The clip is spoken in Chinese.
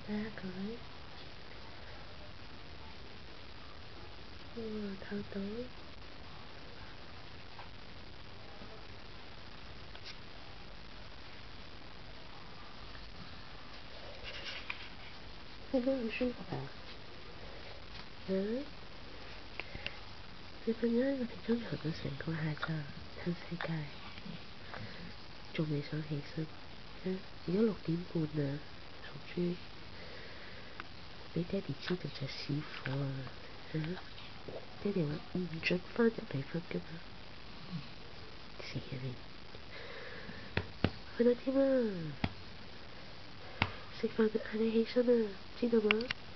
睇下佢，透到。會唔會唔舒服啊？你瞓咗喺個地中床度成個下晝，嘆世界，仲未想起身。而家6點半啦，傻豬，俾爹哋知道就師傅啊！爹哋話唔准返入嚟瞓㗎嘛，死啊你！去到添啦，食飯嗌你起身啊，知道嗎？